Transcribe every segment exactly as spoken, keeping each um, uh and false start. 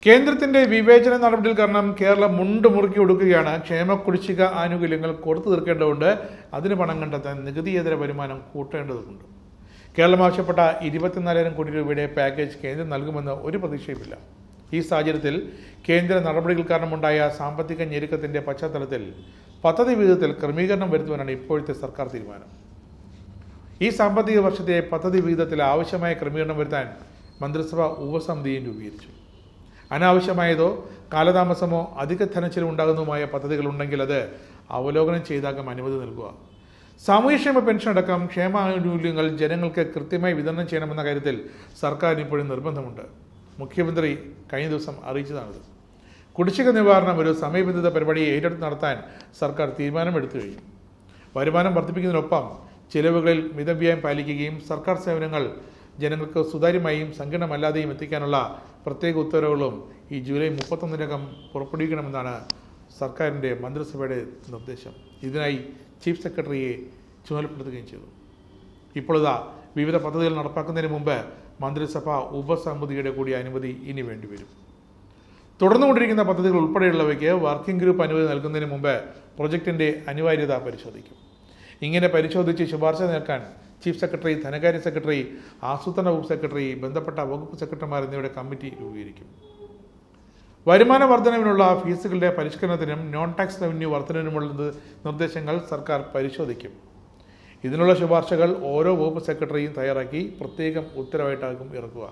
കേന്ദ്രത്തിന്റെ വിവേചന നടപടിയിൽ കാരണം കേരളം മുണ്ട് മുറുക്കി ഒടുക്കുകയാണ്. ക്ഷേമ കുടിശ്ശിക ആനുകൂല്യങ്ങൾ കൊടുത്തു തീർക്കേണ്ടതുണ്ട്. അതിന് പണം കണ്ടെത്താൻ നികുതിയേതര വരുമാനം കൂട്ടേണ്ടതുണ്ട്. കേരളം ആവശ്യപ്പെട്ട ഇരുപത്തിനാലായിരം കോടി രൂപയുടെ പാക്കേജ് കേന്ദ്രം നൽകുമെന്ന് ഒരു പ്രതീക്ഷയുമില്ല. ഈ സാഹചര്യത്തിൽ കേന്ദ്ര നടപടികൾ കാരണമുണ്ടായ സാമ്പത്തിക ഞെരുക്കത്തിന്റെ പശ്ചാത്തലത്തിൽ പദ്ധതി വിഹിതത്തിൽ ക്രമീകരണം വരുത്തുവാനാണ് ഇപ്പോഴത്തെ സർക്കാർ തീരുമാനം. ഈ സാമ്പത്തിക വർഷത്തെ പദ്ധതി വിഹിതത്തിൽ ആവശ്യമായ ക്രമീകരണം വരുത്താൻ മന്ത്രിസഭ ഉപസമിതിയും രൂപീകരിച്ചു. അനാവശ്യമായതോ കാലതാമസമോ അധിക ധനച്ചിലവുണ്ടാകുന്നതുമായ പദ്ധതികൾ ഉണ്ടെങ്കിൽ അത് അവലോകനം ചെയ്താകും അനുമതി നൽകുക. സാമൂഹ്യക്ഷേമ പെൻഷൻ അടക്കം ക്ഷേമാനുകൂല്യങ്ങൾ ജനങ്ങൾക്ക് കൃത്യമായി വിതരണം ചെയ്യണമെന്ന കാര്യത്തിൽ സർക്കാരിന് ഇപ്പോഴും നിർബന്ധമുണ്ട്. മുഖ്യമന്ത്രി കഴിഞ്ഞ ദിവസം അറിയിച്ചതാണിത്. കുടിശ്ശിക നിവാരണം ഒരു സമയബന്ധിത പരിപാടിയെ ഏറ്റെടുത്ത് നടത്താൻ സർക്കാർ തീരുമാനമെടുത്തു കഴിഞ്ഞു. വരുമാനം വർദ്ധിപ്പിക്കുന്നതിനൊപ്പം ചിലവുകളിൽ മിതവ്യയം പാലിക്കുകയും സർക്കാർ സേവനങ്ങൾ ജനങ്ങൾക്ക് സുതാര്യമായും സങ്കീർണമല്ലാതെയും എത്തിക്കാനുള്ള പ്രത്യേക ഉത്തരവുകളും ഈ ജൂലൈ മുപ്പത്തൊന്നിനകം പുറപ്പെടുവിക്കണമെന്നാണ് സർക്കാരിൻ്റെ മന്ത്രിസഭയുടെ നിർദ്ദേശം. ഇതിനായി ചീഫ് സെക്രട്ടറിയെ ചുമതലപ്പെടുത്തുകയും ചെയ്തു. ഇപ്പോഴിതാ വിവിധ പദ്ധതികൾ നടപ്പാക്കുന്നതിന് മുമ്പ് മന്ത്രിസഭ ഉപസമിതിയുടെ കൂടി അനുമതി ഇനി വേണ്ടിവരും. തുടർന്നുകൊണ്ടിരിക്കുന്ന പദ്ധതികൾ ഉൾപ്പെടെയുള്ളവയ്ക്ക് വർക്കിംഗ് ഗ്രൂപ്പ് അനുമതി നൽകുന്നതിന് മുമ്പ് പ്രൊജക്ടിൻ്റെ അനിവാര്യത പരിശോധിക്കും. ഇങ്ങനെ പരിശോധിച്ച് ശുപാർശ നൽകാൻ ചീഫ് സെക്രട്ടറി, ധനകാര്യ സെക്രട്ടറി, ആസൂത്രണ വകുപ്പ് സെക്രട്ടറി, ബന്ധപ്പെട്ട വകുപ്പ് സെക്രട്ടറിമാർ എന്നിവയുടെ കമ്മിറ്റി രൂപീകരിക്കും. വരുമാന വർധനവിനുള്ള ഫീസുകളുടെ പരിഷ്കരണത്തിനും നോൺ ടാക്സ് റവന്യൂ വർധനവിനുമുള്ള നിർദ്ദേശങ്ങൾ സർക്കാർ പരിശോധിക്കും. ഇതിനുള്ള ശുപാർശകൾ ഓരോ വകുപ്പ് സെക്രട്ടറിയും തയ്യാറാക്കി പ്രത്യേകം ഉത്തരവായിട്ടാകും ഇറക്കുക.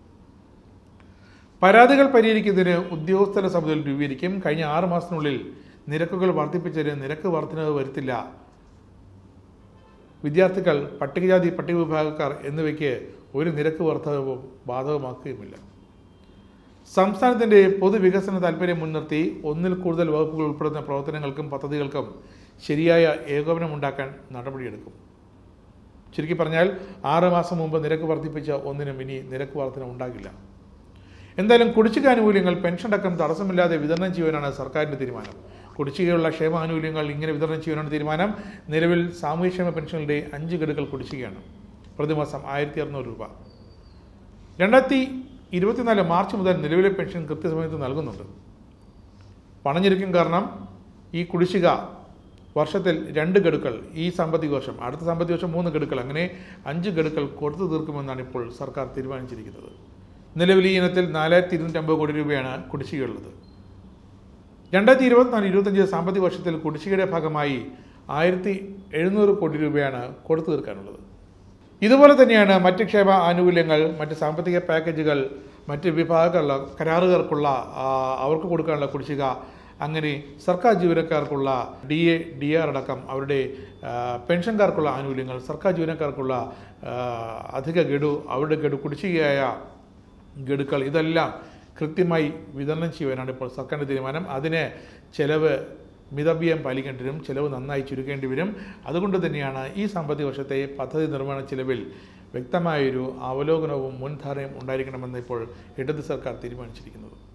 പരാതികൾ പരിഹരിക്കുന്നതിന് ഉദ്യോഗസ്ഥര സമിതികൾ രൂപീകരിക്കും. കഴിഞ്ഞ ആറ് മാസത്തിനുള്ളിൽ നിരക്കുകൾ വർദ്ധിപ്പിച്ചതിന് നിരക്ക് വർധനവ് വരുത്തില്ല. വിദ്യാർത്ഥികൾ, പട്ടികജാതി പട്ടിക വിഭാഗക്കാർ എന്നിവയ്ക്ക് ഒരു നിരക്ക് വർധനവും ബാധകമാക്കുകയുമില്ല. സംസ്ഥാനത്തിൻ്റെ പൊതുവികസന താൽപ്പര്യം മുൻനിർത്തി ഒന്നിൽ കൂടുതൽ വകുപ്പുകൾ ഉൾപ്പെടുന്ന പ്രവർത്തനങ്ങൾക്കും പദ്ധതികൾക്കും ശരിയായ ഏകോപനമുണ്ടാക്കാൻ നടപടിയെടുക്കും. ചുരുക്കി പറഞ്ഞാൽ ആറ് മാസം മുമ്പ് നിരക്ക് വർദ്ധിപ്പിച്ച ഒന്നിനും ഇനി നിരക്ക് വർധന ഉണ്ടാകില്ല. എന്തായാലും കുടിശ്ശിക ആനുകൂല്യങ്ങൾ പെൻഷൻ അടക്കം തടസ്സമില്ലാതെ വിതരണം ചെയ്യുവാനാണ് സർക്കാരിൻ്റെ തീരുമാനം. കുടിശ്ശികയുള്ള ക്ഷേമാനുകൂല്യങ്ങൾ ഇങ്ങനെ വിതരണം ചെയ്യാനാണ് തീരുമാനം. നിലവിൽ സാമൂഹ്യക്ഷേമ പെൻഷനുകളുടെ അഞ്ച് ഗഡുക്കൾ കുടിശ്ശികയാണ്. പ്രതിമാസം ആയിരത്തി അറുന്നൂറ് രൂപ. രണ്ടായിരത്തി ഇരുപത്തിനാല് മാർച്ച് മുതൽ നിലവിലെ പെൻഷൻ കൃത്യസമയത്ത് നൽകുന്നുണ്ട്. പണഞ്ഞെരുക്കം കാരണം ഈ കുടിശ്ശിക വർഷത്തിൽ രണ്ട് ഗഡുക്കൾ, ഈ സാമ്പത്തിക വർഷം, അടുത്ത സാമ്പത്തിക വർഷം മൂന്ന് ഗഡുക്കൾ, അങ്ങനെ അഞ്ച് ഗഡുക്കൾ കൊടുത്തു തീർക്കുമെന്നാണ് ഇപ്പോൾ സർക്കാർ തീരുമാനിച്ചിരിക്കുന്നത്. നിലവിൽ ഈ ഇനത്തിൽ നാലായിരത്തി ഇരുന്നൂറ്റി അമ്പത് കോടി രൂപയാണ് കുടിശ്ശികയുള്ളത്. രണ്ടായിരത്തി ഇരുപത്തിനാല് ഇരുപത്തഞ്ച് സാമ്പത്തിക വർഷത്തിൽ കുടിശ്ശികയുടെ ഭാഗമായി ആയിരത്തി എഴുന്നൂറ് കോടി രൂപയാണ് കൊടുത്തു തീർക്കാനുള്ളത്. ഇതുപോലെ തന്നെയാണ് മറ്റ് ക്ഷേമ ആനുകൂല്യങ്ങൾ, മറ്റ് സാമ്പത്തിക പാക്കേജുകൾ, മറ്റ് വിഭാഗങ്ങളുള്ള കരാറുകാർക്കുള്ള അവർക്ക് കൊടുക്കാനുള്ള കുടിശ്ശിക, അങ്ങനെ സർക്കാർ ജീവനക്കാർക്കുള്ള ഡി എ ഡി ആർ അടക്കം അവരുടെ പെൻഷൻകാർക്കുള്ള ആനുകൂല്യങ്ങൾ, സർക്കാർ ജീവനക്കാർക്കുള്ള അധിക ഗഡു, അവരുടെ ഗഡു കുടിശ്ശികയായ ഗഡുക്കൾ, ഇതെല്ലാം കൃത്യമായി വിതരണം ചെയ്യുവാനാണ് ഇപ്പോൾ സർക്കാരിൻ്റെ തീരുമാനം. അതിന് ചെലവ് മിതവ്യയം പാലിക്കേണ്ടി വരും, ചിലവ് നന്നായി ചുരുക്കേണ്ടി വരും. അതുകൊണ്ട് തന്നെയാണ് ഈ സാമ്പത്തിക വർഷത്തെ പദ്ധതി നിർമ്മാണ ചിലവിൽ വ്യക്തമായൊരു അവലോകനവും മുൻധാരണയും ഉണ്ടായിരിക്കണമെന്ന് ഇപ്പോൾ ഇടത് സർക്കാർ തീരുമാനിച്ചിരിക്കുന്നത്.